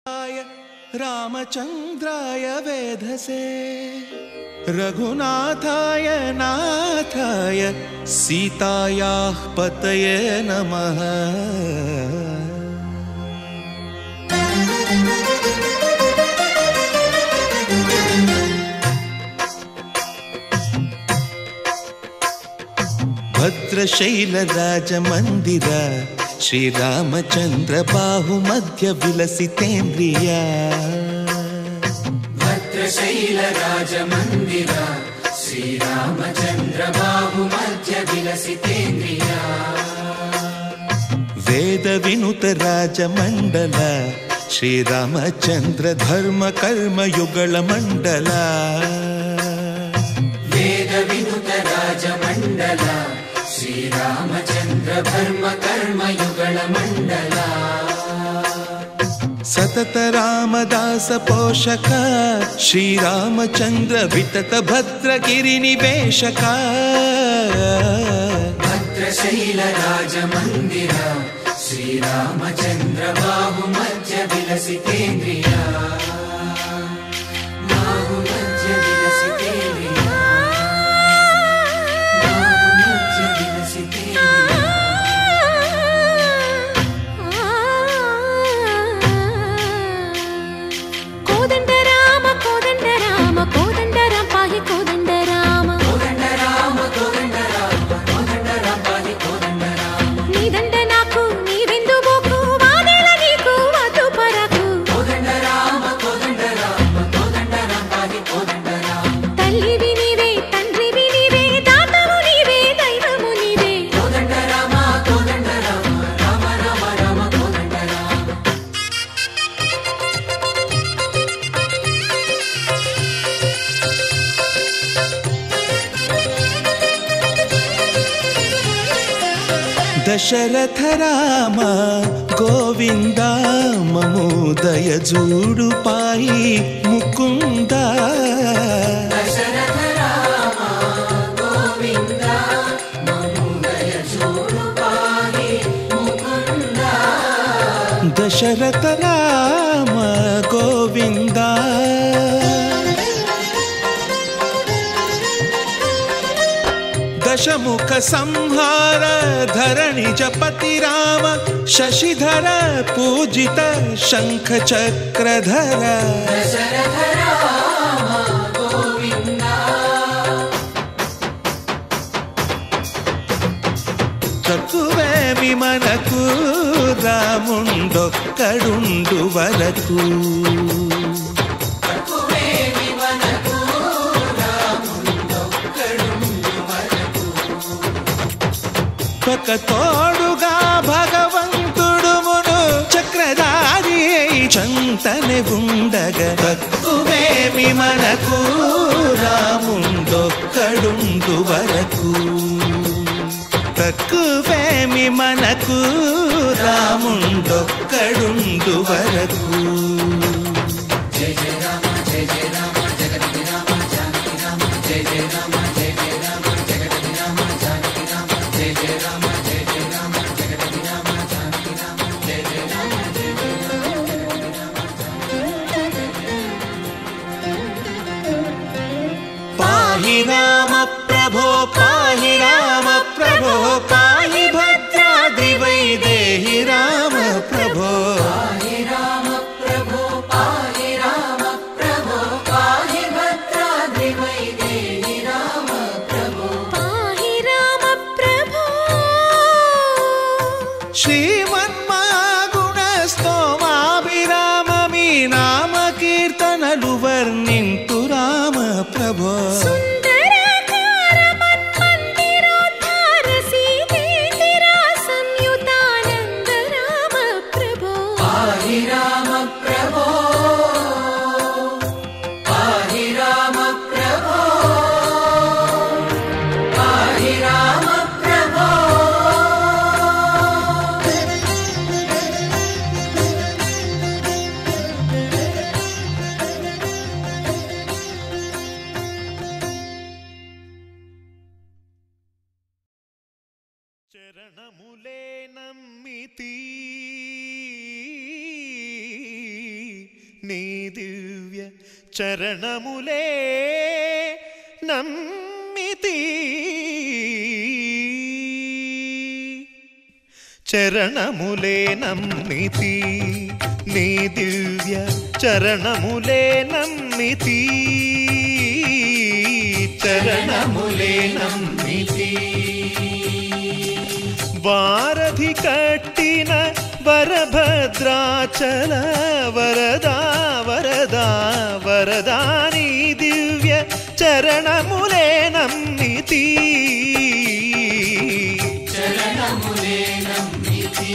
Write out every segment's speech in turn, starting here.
रामचंद्राय वेधसे रघुनाथाय नाथाय सीतायाः पतये नमः। भद्रशैलराजमन्दिर श्रीरामचंद्र बाहुमध्य विलसितेन्द्रिया। भद्रशैलराजमन्दिर श्रीरामचंद्र बाहुमध्य विलसितेन्द्रिया। वेद विनुत राजमंडल श्रीरामचंद्र धर्म कर्म युगल मंडल। वेद विनुत राजमंडल श्रीरामचंद्र धर्म कर्म युगल मंडल। सतत रामदास पोषक श्रीरामचंद्र वितत भद्रगिरि निवेशक। भद्रशैल राजमंदिर श्रीरामचंद्र बाहुमध्य विलसितेन्द्रिया। बाहुमध्य विलसितेन्द्रिया। दशरथ राम गोविंद ममोदय जूडु पाई मुकुंद। दशरथ राम गोविंद ममोदय जूडु पाई मुकुंद। दशरथ राम गोविंद दशमुख संहार धरणि जपति राम शशिधर पूजित शंख चक्रधर। दशरथ राम गोविंद। तकुवेमि मनकु रामुंडొక్కడుండు వరకు। తోడుగా భగవంతుడుమును చక్రధారి చంతనే ఉండగా తక్కువేమి మనకు రాముండొక్కడుండు వరకు। తక్కువేమి మనకు రాముండొక్కడుండు వరకు। జయ జయ రామ జయ జయ రామ జగతి రామ జానకి రామ జయ జయ రామ జయ జయ రామ జగతి రామ జానకి రామ జయ జయ రామ జయ జయ రామ జగతి రామ జానకి రామ జయ జయ రామ జయ జయ రామ జగతి రామ జానకి రామ। పాహి రామ ప్రభో పాహి రామ ప్రభో పాహి భద్రాద్రి వైదేహి రామ ప్రభో। పాహి రామ ప్రభో పాహి రామ ప్రభో పాహి భద్రాద్రి వైదేహి రామ ప్రభో। పాహి రామ ప్రభో। శ్రీమన్మగుణ స్తోమాభిరామమి నామ కీర్తనలు వర్ణింతు రామ ప్రభో। సుందరాకార మన్మందిరోద్ధార సీతేందిరా సంయుతానంద రామ ప్రభో। పాహి రామ ప్రభో పాహి రామ ప్రభో పాహి రామ ప్రభో। చరణములే నమ్మితి నీ దివ్య చరణములే నమ్మితి చరణములే నమ్మితి నీ దివ్య చరణములే నమ్మితి చరణములే నమ్మితి వారధి కట్టిన వరభద్రాచల వరదా వరదా వరదా నీ దివ్య చరణములే నమ్మితి చరణములే నమ్మితి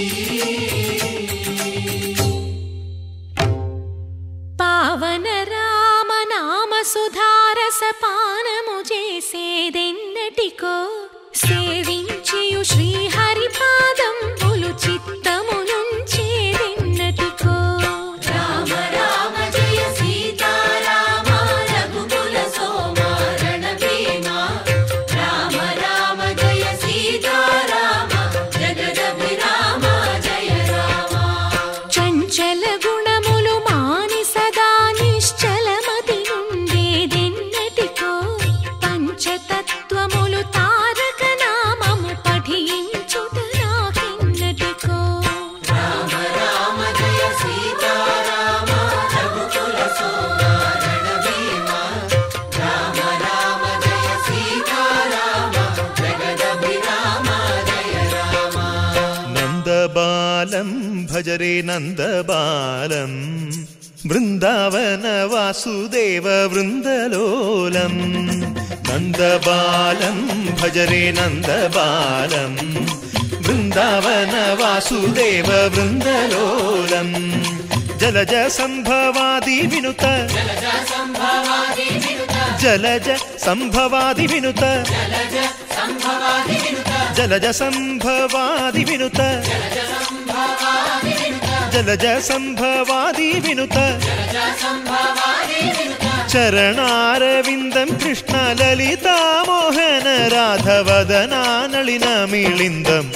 పావన రామ నామ సుధారస పానము చేసేదెన్నటికో సేవించియు శ్రీహరి పాదంబులు చిత్తము నుంచేదెన్నటికో రామ రామ జయ సీతారామ రఘుకుల సోమ రణభీమ రామ రామ జయ సీతారామ జగదభిరామ జయ రామ చంచల గుణములు మాని సదా నిశ్చలమతి నుండేదెన్నటికో పంచతత్వములు తారక నామము పఠించుట నాకెన్నటికో రామ రామ జయ సీతారామ రఘుకుల సోమ రణభీమ రామ రామ జయ సీతారామ జగదభిరామ జయ రామ నందబాలం భజరే నందబాలం బృందావన వాసుదేవ వృందలోలం నందబాలం భజరే నందబాలం బృందావన వాసుదేవ వృందలోలం జలజ సంభవాది వినుత జలజ సంభవాది వినుత జలజ సంభవాది వినుత జలజ సంభవాది వినుత జలజ సంభవాది వినుత జలజ సంభవాది వినుత జలజ సంభవాది వినుత జలజ సంభవాది వినుత చరణారవిందం కృష్ణ లలితా మోహన రాధవదనా నళిన మిళిందం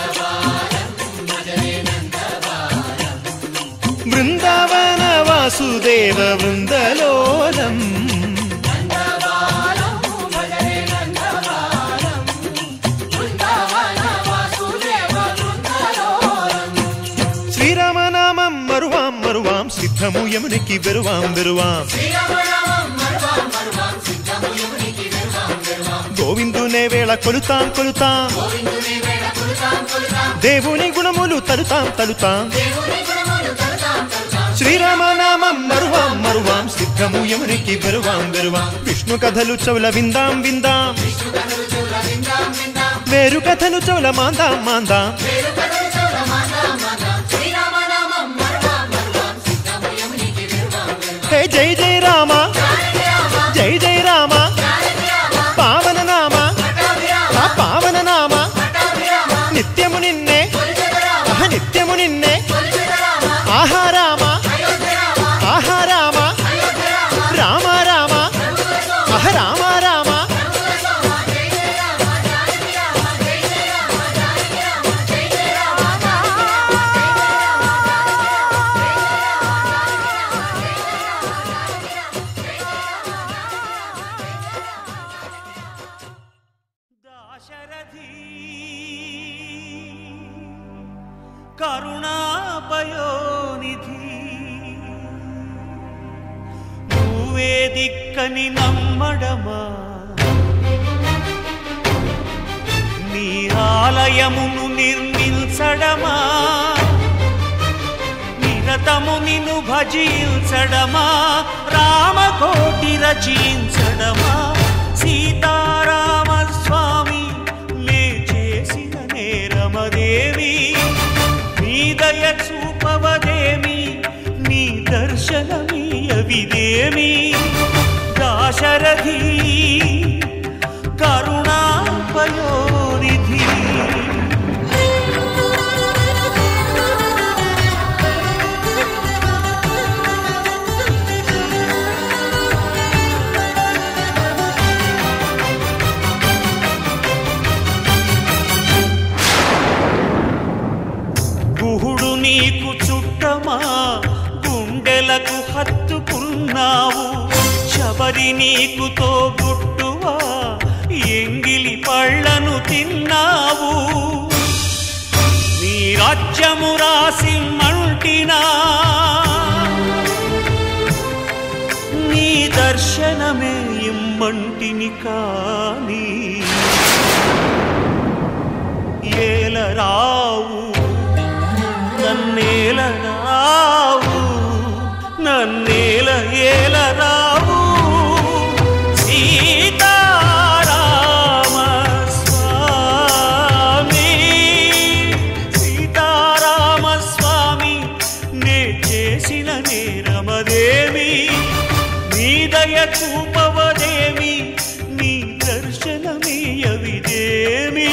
బృందావన వాసుదేవ వృందలోలం శ్రీరామనామం మరువాం మరువాం సిద్ధము యమునికి వెరువాం వెరువాం గోవిందునే వేళ కొలుతాం కొలుతాం దేవుని గుణములు తలుతాం తలుతాం శ్రీరామనామం మరువాం మరువాం సిద్ధము యమునికి వెరువాం వెరువాం విష్ణు కథలు చెవుల విందాం విందాం వేరు కథలు చెవుల మాందాం మాందాం హే జై జై రామ జై జై రామ పావన నామ ఆ పావన నామ నిత్యము నిన్నే నిత్యము నిన్నే ఆహా రామ ఆహా రామ రామ రామ ఆహ రామ రామ దాశరథి కరుణాపయోనిధి నువ్వే దిక్కని నమ్మడమా నీ ఆలయమును నిర్మించడమా నిరతము నిన్ను భజించడమా రామకోటి రచించడమా సీతారామ స్వామి లే చేసిన నేరమదేవి నీ దయ చూపవదేమి నీ దర్శనమీయవిదేమి దాశరథి కరుణాపయోనిధి గుహుడు నీకు చుట్టమా గుండెల మెడకు హత్తుకున్నావు శబరి నీకుతో గుట్టువా ఎంగిలి పళ్ళను తిన్నావు నీ రాజ్యము రాసి మంటినా నీ దర్శనమే ఇమ్మంటిని కాని ఏలరావు నన్నేలరావు నన్నేల ఏలరావు సీతారామ స్వామి సీతారామ స్వామి నే చేసిన నేరమదేమి నీ దయ చూపవదేమి నీ దర్శనమీయవిదేమి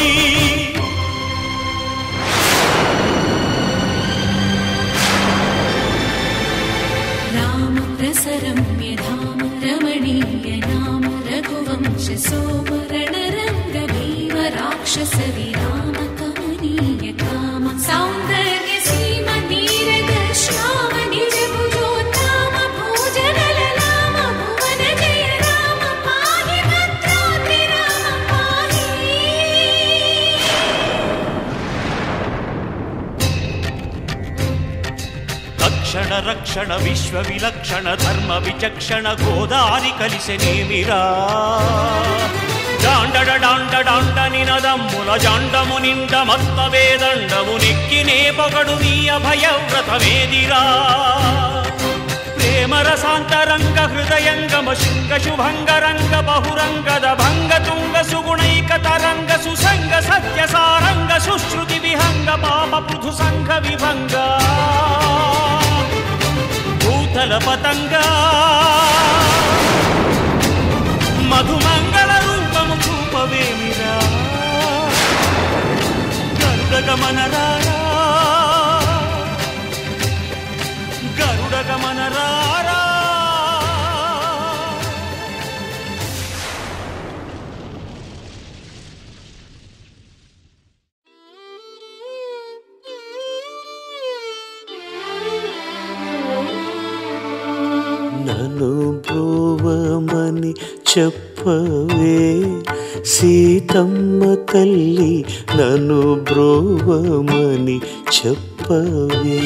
रम्य धाम रमणीय नाम रघुवंश सोमरण रंग भीम राक्षस विराम कमनीय काम सौंदर्य सीम नीरद श्याम निज भुजोत्तम भोजन ललाम भुवन जय राम पाहि भद्राद्रि राम पाहि రక్షణ రక్షణ విశ్వ విలక్షణ ధర్మ విచక్షణ గోదారి కలిసెనేమిరా జాండడ డాండ డాండ నినదమ్ముల జాండము నిండ మత్త వేదండము నెక్కినే పొగడు నీ అభయవ్రతమేదిరా ప్రేమరసాంతరంగ హృదయంగమ శృంగ శుభంగరంగ బహురంగద భంగ తుంగ సుగుణైక తరంగ సుసంగ సత్య సారంగ సుశ్రుతి విహంగ పాప పృథు సంఘ విభంగ భూతల పతంగా మధుమంగళ రూపము చూపవేమిరా గరుడగమనరారా గరుడగమనరారా నన్ను బ్రోవమని చెప్పవే సీతమ్మ తల్లి నన్ను బ్రోవమని చెప్పవే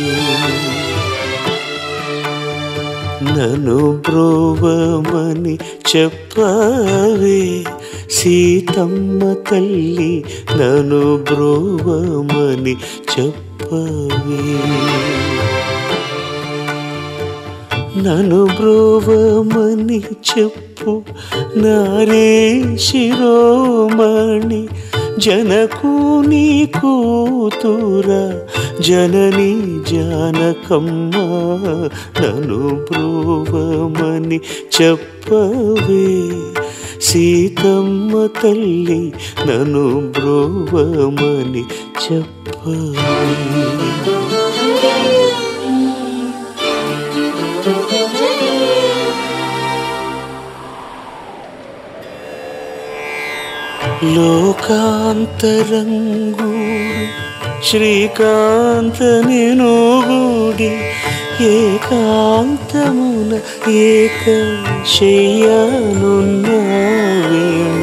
నన్ను బ్రోవమని చెప్పవే సీతమ్మ తల్లి నన్ను బ్రోవమని చెప్పవే నన్ను బ్రోవమని చెప్పు నారే శిరోమణి జనకుని కూతురా జనని జానకమ్మ నన్ను బ్రోవమని చెప్పవే సీతమ్మ తల్లి నన్ను బ్రోవమని చెప్పవే లోకాంతరంగు శ్రీకాంత నినుగుడి ఏకాంతమున ఏక శయ్యానున్న వేళ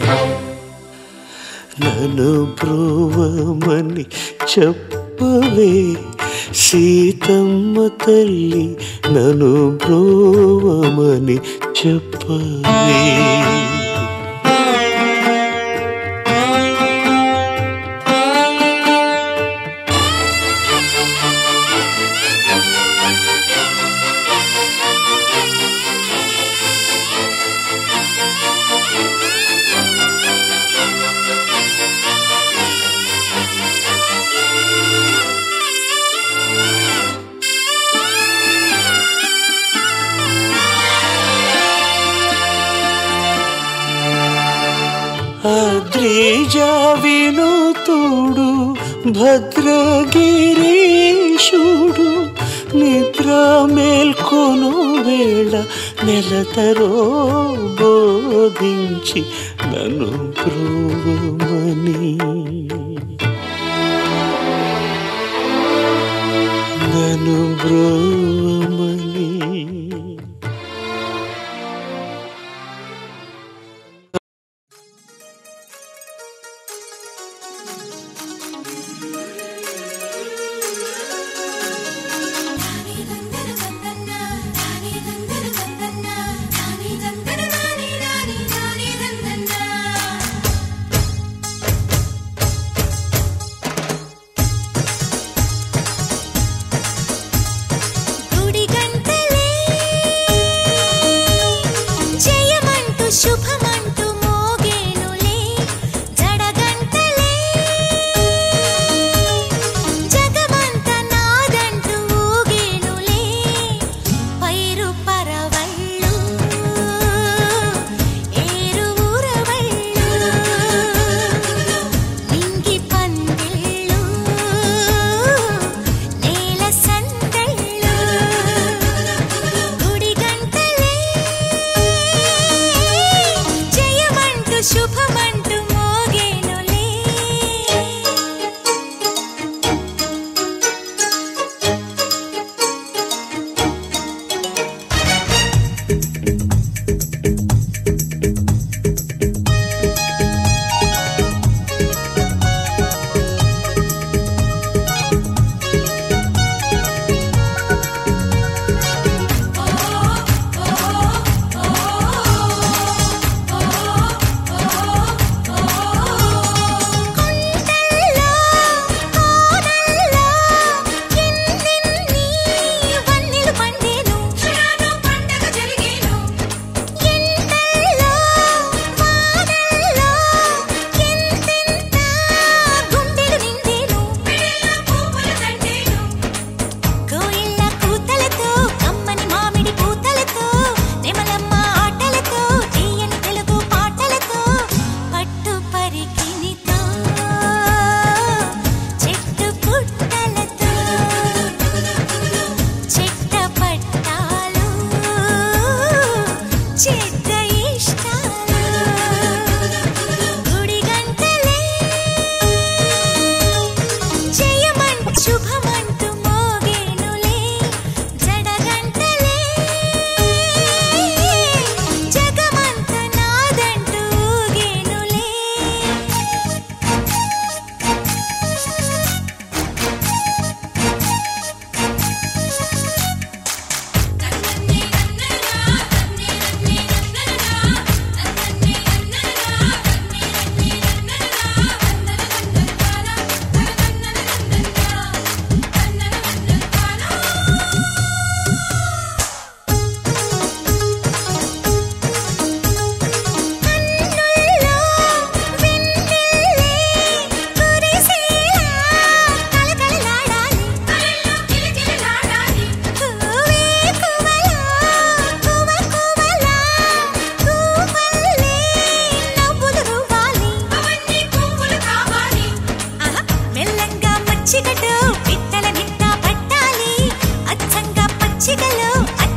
నన్ను బ్రోవమని చెప్పవే సీతమ్మ తల్లి నన్ను బ్రోవమని చెప్పవే అద్రిజావినుతుడు భద్రగిరీశుడు నిద్ర మేల్కొను వేళ నెలతరో బోధించి నన్ను బ్రోవమని నన్ను బ్రోవమని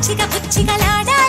బుచ్చిగలాడాలి